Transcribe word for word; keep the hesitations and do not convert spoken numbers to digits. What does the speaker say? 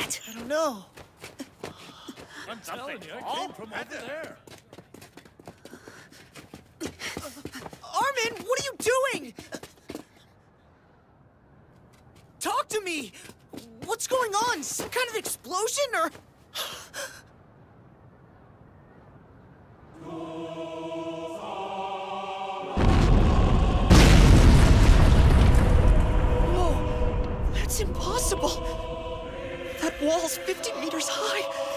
that? I don't know. I'm telling you, it came from over there. Armin, what are you doing? Talk to me! What's going on? Some kind of explosion, or...? Whoa! That's impossible! That wall's fifty meters high!